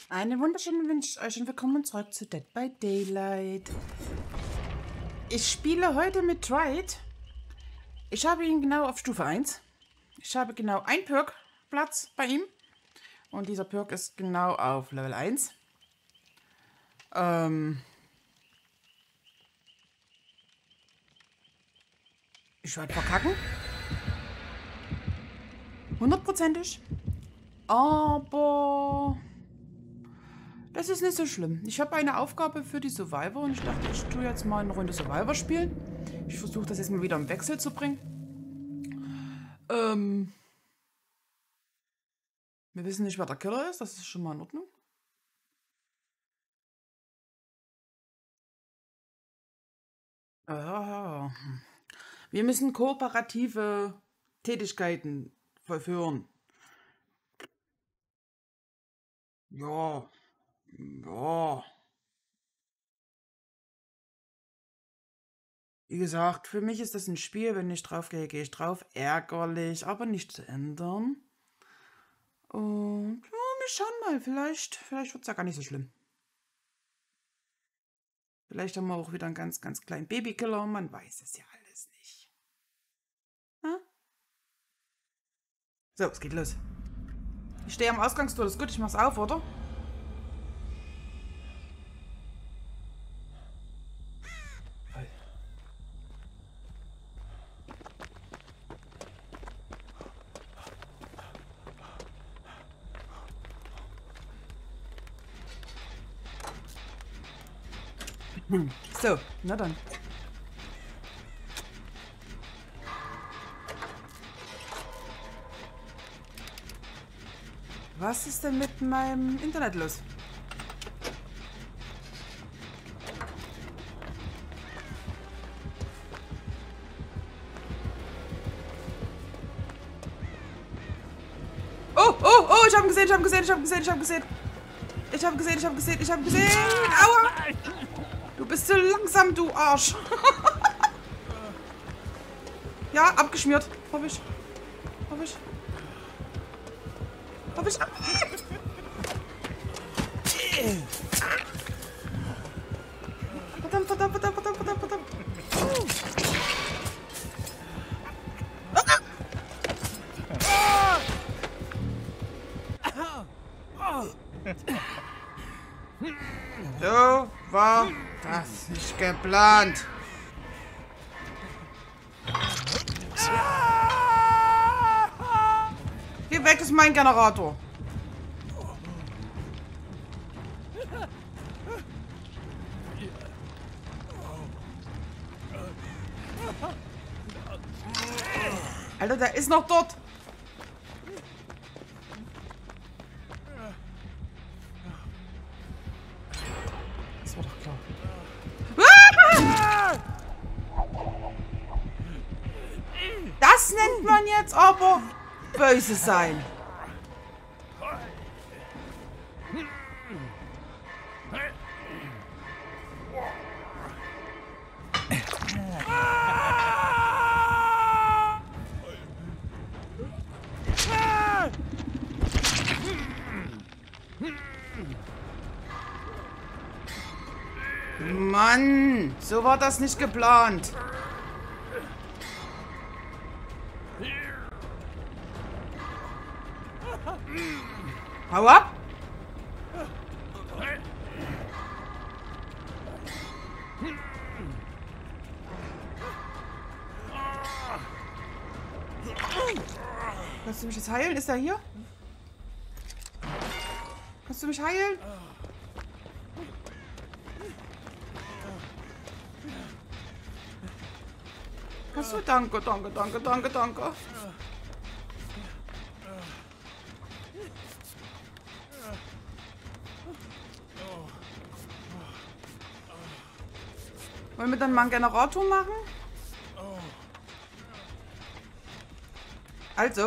Einen wunderschönen wünsche ich euch und willkommen zurück zu Dead by Daylight. Ich spiele heute mit Triad. Ich habe ihn genau auf Stufe 1. Ich habe genau ein Perk Platz bei ihm. Und dieser Perk ist genau auf Level 1. Ich werde verkacken. 100%ig. Aber das ist nicht so schlimm. Ich habe eine Aufgabe für die Survivor und ich dachte, ich tue jetzt mal eine Runde Survivor spielen. Ich versuche das jetzt mal wieder im Wechsel zu bringen. Wir wissen nicht, wer der Killer ist. Das ist schon mal in Ordnung. Wir müssen kooperative Tätigkeiten vollführen. Ja. Ja. Wie gesagt, für mich ist das ein Spiel. Wenn ich drauf gehe, gehe ich drauf. Ärgerlich, aber nicht zu ändern. Und ja, wir schauen mal. Vielleicht wird es ja gar nicht so schlimm. Vielleicht haben wir auch wieder einen ganz, ganz kleinen Babykiller. Man weiß es ja alles nicht. Ha? So, es geht los. Ich stehe am Ausgangstor. Das ist gut, ich mach's auf, oder? So, na dann. Was ist denn mit meinem Internet los? Oh, oh, oh, ich habe gesehen, ich habe gesehen, ich habe gesehen, ich habe gesehen. Ich habe gesehen, ich habe gesehen, ich habe gesehen. Aua! Du bist so langsam, du Arsch. Ja, abgeschmiert. Hoffe ich. Hoffe ich. Hoffe ich. Verdammt, verdammt, verdammt, verdammt, verdammt, verdammt. So war das nicht geplant. Geh weg, das ist mein Generator. Alter, der ist noch dort. Das war doch klar. Das nennt man jetzt aber böse sein. Mann, so war das nicht geplant. Hau ab! Kannst du mich jetzt heilen? Ist er hier? Kannst du mich heilen? Kannst du? Danke, danke, danke, danke, danke. Wollen wir dann mal einen Generator machen? Also.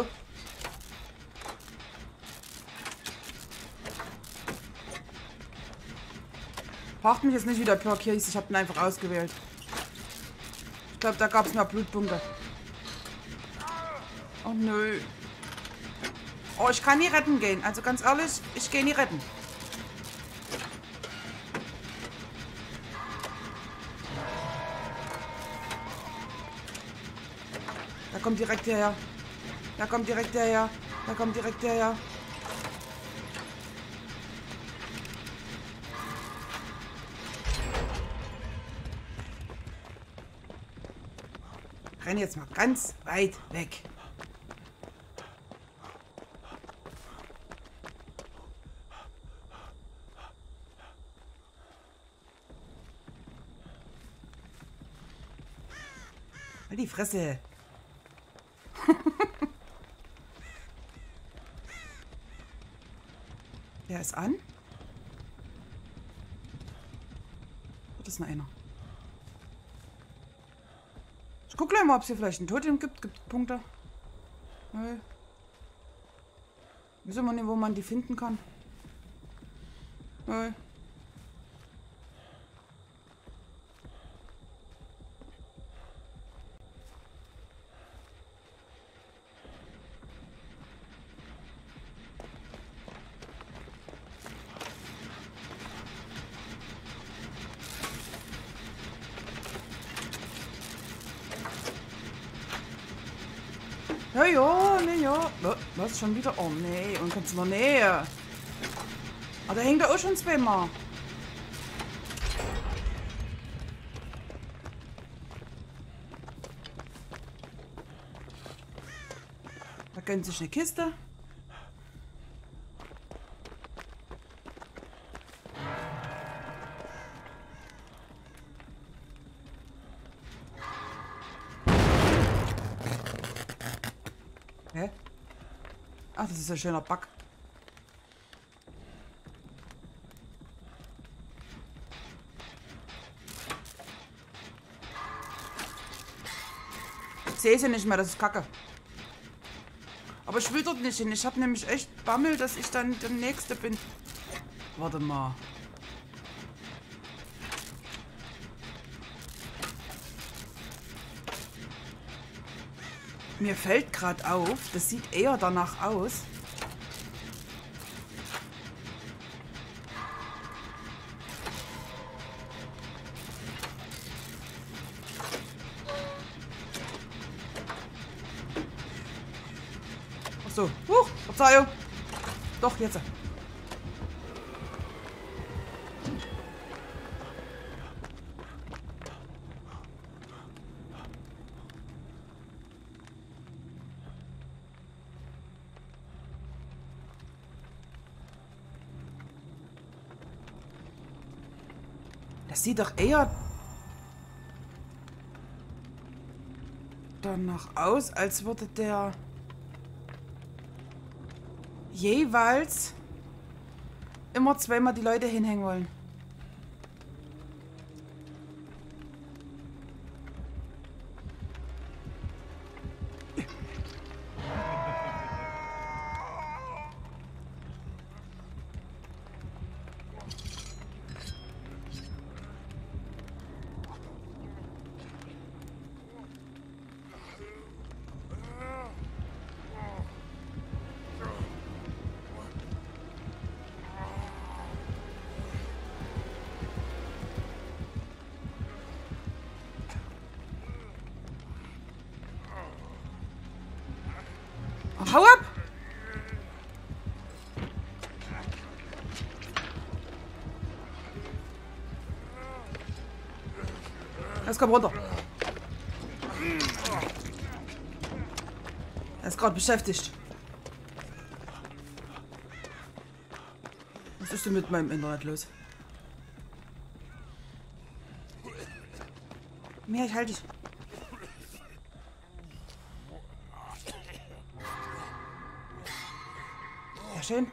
Fragt mich jetzt nicht, wie der Perk hier hieß. Ich habe ihn einfach ausgewählt. Ich glaube, da gab es mehr Blutpunkte. Oh nö. Oh, ich kann nie retten gehen. Also ganz ehrlich, ich gehe nie retten. kommt direkt hierher. Der kommt direkt hierher. Der kommt direkt hierher. Renn jetzt mal ganz weit weg. Halt die Fresse. Der ist an. Das ist noch einer. Ich guck gleich mal, ob es hier vielleicht ein Totem gibt. Gibt es Punkte? Nee. Wissen wir nicht, wo man die finden kann. Nee. Ja, ja, nee, ja. Was, schon wieder? Oh, nee, und ganz in der Nähe. Ah, da hängt er auch schon zweimal. Da gönnt sich eine Kiste. Hä? Ach, das ist ein schöner Bug. Ich sehe sie nicht mehr, das ist Kacke. Aber ich will dort nicht hin. Ich habe nämlich echt Bammel, dass ich dann der Nächste bin. Warte mal. Mir fällt gerade auf, das sieht eher danach aus. Ach so. Verzeihung. Doch, jetzt. Das sieht doch eher danach aus, als würde der jeweils immer zweimal die Leute hinhängen wollen. Hau ab! Jetzt komm runter. Er ist gerade beschäftigt. Was ist denn mit meinem Internet los? Mehr, ich halte dich. Ja, schön.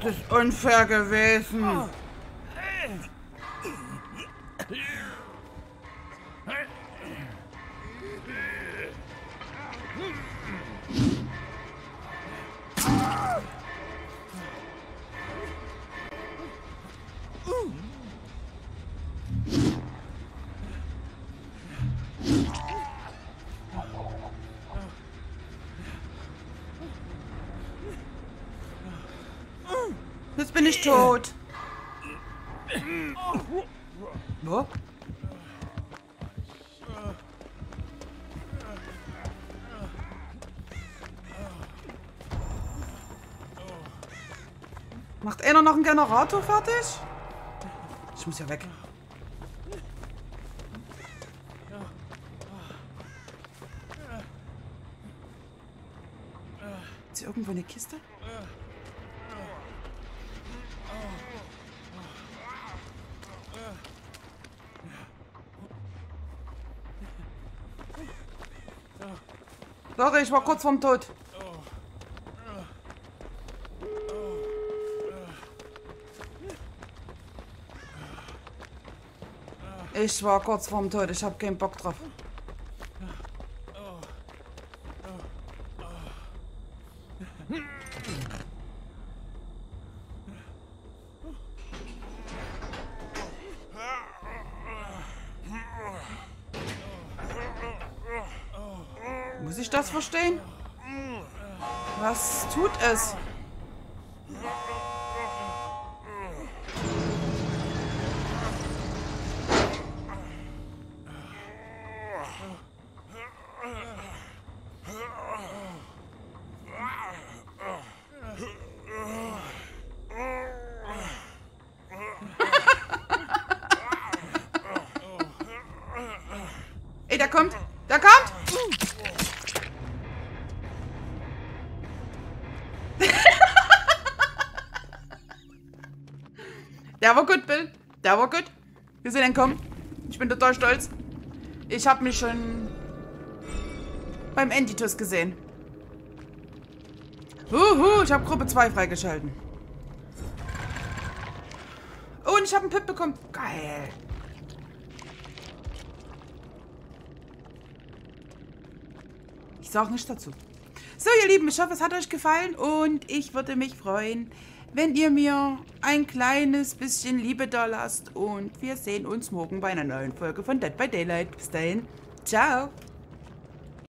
ist unfair gewesen. Jetzt bin ich tot. Wo? Macht einer noch einen Generator fertig? Ich muss ja weg. Ist hier irgendwo eine Kiste? Sorry, ich war kurz vorm Tod. Ich war kurz vorm Tod, ich hab keinen Bock drauf. Muss ich das verstehen? Was tut es? Ey, der kommt! Der kommt! Der war gut, Bill. Der war gut. Wir sind entkommen. Ich bin total stolz. Ich habe mich schon beim Enditus gesehen. Ich habe Gruppe 2 freigeschalten. Oh, und ich habe einen Pip bekommen. Geil. Ich sage nichts dazu. So, ihr Lieben, ich hoffe, es hat euch gefallen und ich würde mich freuen, wenn ihr mir ein kleines bisschen Liebe da lasst und wir sehen uns morgen bei einer neuen Folge von Dead by Daylight. Bis dahin, ciao!